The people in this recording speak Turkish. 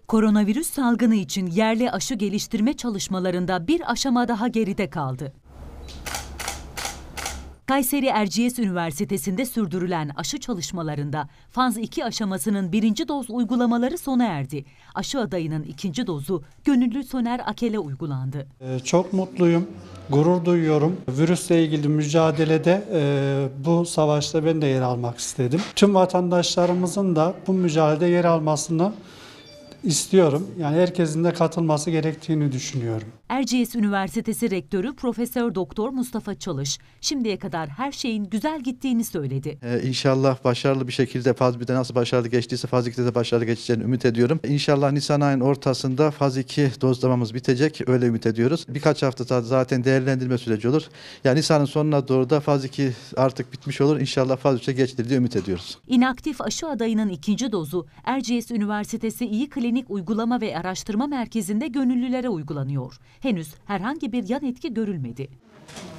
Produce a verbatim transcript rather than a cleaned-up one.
Koronavirüs salgını için yerli aşı geliştirme çalışmalarında bir aşama daha geride kaldı. Kayseri Erciyes Üniversitesi'nde sürdürülen aşı çalışmalarında faz iki aşamasının birinci doz uygulamaları sona erdi. Aşı adayının ikinci dozu Gönüllü Soner Akel'e uygulandı. Çok mutluyum, gurur duyuyorum. Virüsle ilgili mücadelede e, bu savaşta ben de yer almak istedim. Tüm vatandaşlarımızın da bu mücadelede yer almasını istiyorum. Yani herkesin de katılması gerektiğini düşünüyorum. Erciyes Üniversitesi Rektörü Profesör Doktor Mustafa Çalış, şimdiye kadar her şeyin güzel gittiğini söyledi. Ee, İnşallah başarılı bir şekilde faz birde nasıl başarılı geçtiyse faz ikide de başarılı geçeceğini ümit ediyorum. İnşallah Nisan ayının ortasında faz iki dozlamamız bitecek, öyle ümit ediyoruz. Birkaç hafta zaten değerlendirme süreci olur. Yani Nisan'ın sonuna doğru da faz iki artık bitmiş olur. İnşallah faz üçe geçilir diye ümit ediyoruz. İnaktif aşı adayının ikinci dozu Erciyes Üniversitesi İyi Klinik Uygulama ve Araştırma Merkezi'nde gönüllülere uygulanıyor. Henüz herhangi bir yan etki görülmedi.